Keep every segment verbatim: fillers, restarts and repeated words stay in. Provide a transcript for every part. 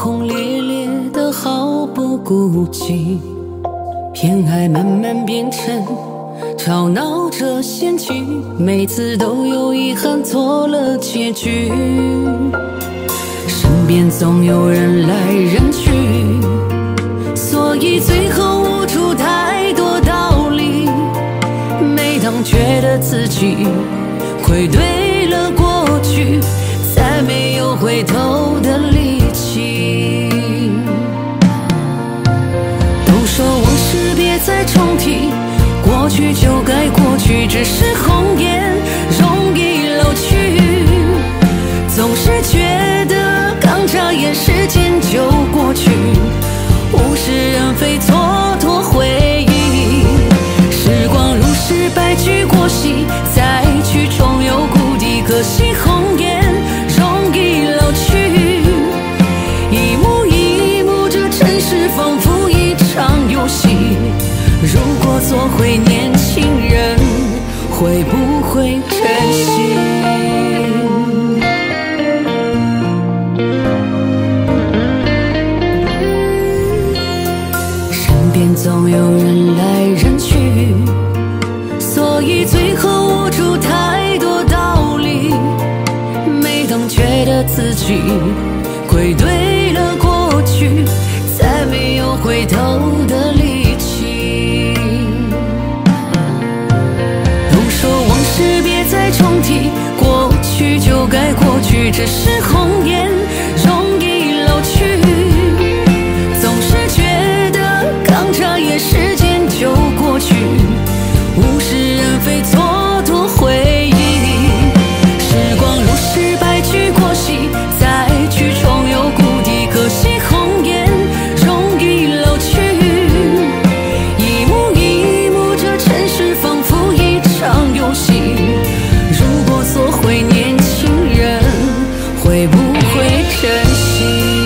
轰烈烈的毫不顾忌，偏爱慢慢变成吵闹着嫌弃，每次都有遗憾错了结局。身边总有人来人去，所以最后悟出太多道理。每当觉得自己愧对了过去，再没有回头的力气。都说往事别再重提，过去就该过去，只是红颜容易老去。总是觉得刚眨眼时间就过去，物是人非蹉跎回忆。时光如是白驹过隙，再去重游故地，可惜红颜容易老去。一幕一幕这尘世仿佛一场游戏，如果做回年轻人，会不会珍惜？身边总有人来人去，所以最后悟出太多道理。每当觉得自己愧对了过去，再没有回头的力气。都说往事别再重提，过去就该过去，只是红颜容易老去。总是觉得刚眨眼时间就过去，物是人非蹉跎回忆。时光如是白驹过隙，再去重游故地，可惜红颜容易老去。一幕一幕这尘世仿佛一场游戏，如果做回年轻人，会不会珍惜？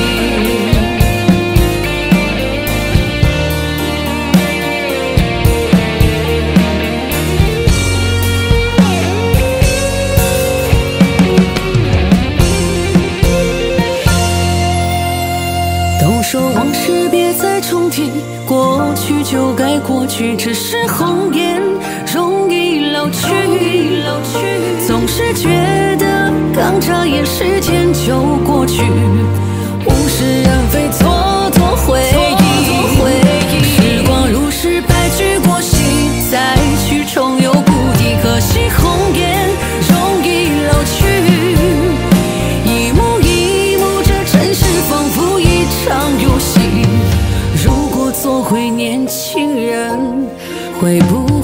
都说往事别再重提，过去就该过去，只是红颜容易老去。总是觉得刚眨眼时间就过去，物是人非蹉跎回忆。时光如是白驹过隙，再去重游故地，可惜红颜容易老去。一幕一幕这尘世仿佛一场游戏，如果做回年轻人，会不